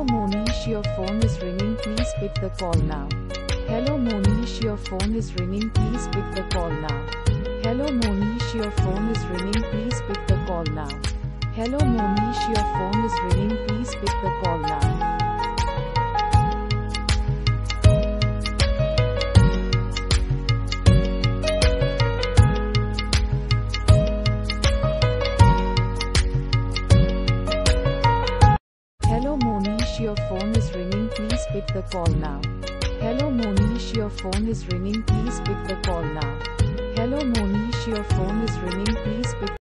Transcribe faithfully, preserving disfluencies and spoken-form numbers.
Mohneesh, your phone is ringing, please pick the call now. Hello Mohneesh, your phone is ringing, please pick the call now. Hello Mohneesh, your phone is ringing, please pick the call now. Hello Mohneesh, your phone is ringing, please pick the call now. Hello Mohneesh, your phone is ringing, please pick the call now. Hello Mohneesh, your phone is ringing, please pick the call now. Hello Mohneesh, your phone is ringing, please pick